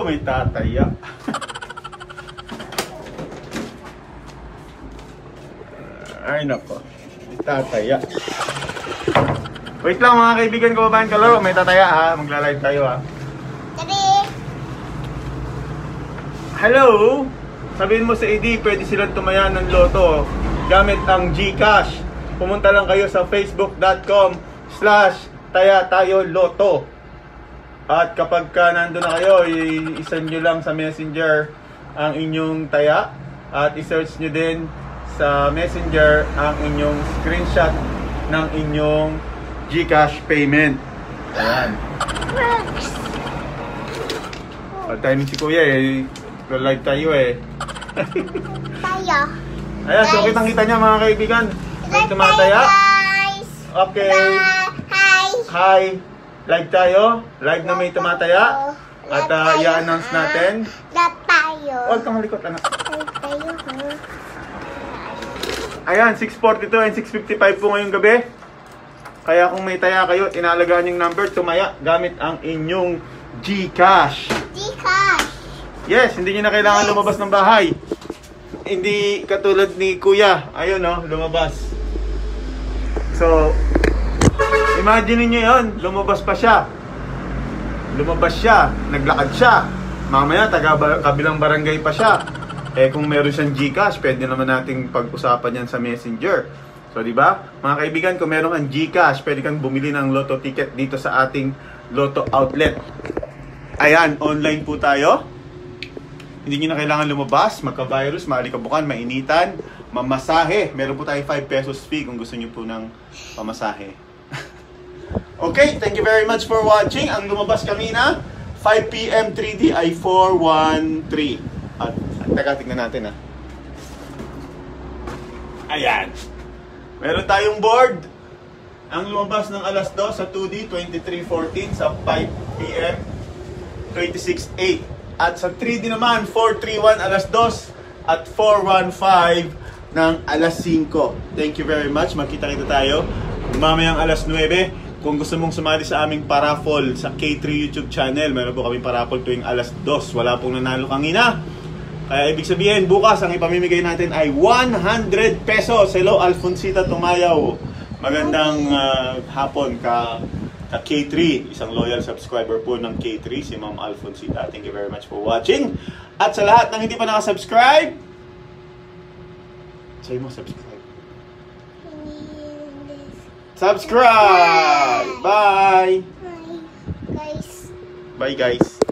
may tataya. Ay nako, may tataya. Wait lang mga kaibigan ko, babahan kalaro, may tataya ha, magla-live tayo ha. Hello! Sabihin mo sa AD, pwede silang tumaya ng loto gamit ang GCash. Pumunta lang kayo sa facebook.com/tayatayoloto. At kapag ka nandun na kayo, i-send nyo lang sa messenger ang inyong taya. At i-search nyo din sa messenger ang inyong screenshot ng inyong GCash payment. Ayan. Pag-timing si Kuya eh. Live tayo eh. Tayo. Ayan, so kitang-kita niya mga kaibigan. May tumataya. Guys. Okay. Hi. Hi. Live tayo. Live na may tumataya. At i-announce natin. Live tayo. Huwag kang malikot, anak. Live tayo, ha? Ayan, 6:42 and 6:55 po ngayong gabi. Kaya kung may taya kayo, inalagaan yung number, tumaya gamit ang inyong GCash. GCash. Yes, hindi nyo na kailangan lumabas ng bahay. Hindi katulad ni Kuya. Ayun no, lumabas. So, imagine niyo yon, lumabas pa siya. Lumabas siya, naglakad siya. Mamaya, kabilang barangay pa siya. Eh kung meron siyang GCash, pwede naman nating pag-usapan yan sa Messenger. So, di ba? Mga kaibigan, kung meron kang GCash, pwede kang bumili ng lotto ticket dito sa ating lotto outlet. Ayan, online po tayo. Hindi nyo na kailangan lumabas, magka-virus, maalikabukan, mainitan, mamasahe. Meron po tayo 5 pesos fee kung gusto nyo po ng pamasahe. Okay, thank you very much for watching. Ang lumabas kanina, 5 PM 3D ay 413. At teka, tignan natin ha. Ayan. Meron tayong board. Ang lumabas ng alas 2 sa 2D, 2314 sa 5 PM, 268. At sa 3D naman, 431 alas 2 at 415 ng alas 5. Thank you very much. Magkita-kita tayo mamayang alas 9. Kung gusto mong sumali sa aming paraffol sa K3 YouTube channel, meron po kaming paraffol tuwing alas 2. Wala pong nanalo kanina. Kaya ibig sabihin, bukas ang ipamimigay natin ay 100 pesos. Hello, Alfonsita Tumayaw. Magandang hapon ka K3, isang loyal subscriber po ng K3, si Ma'am Alfonsita. Thank you very much for watching. At sa lahat ng hindi pa nakasubscribe, sabi mo subscribe. Subscribe! Bye! Bye, guys. Bye guys!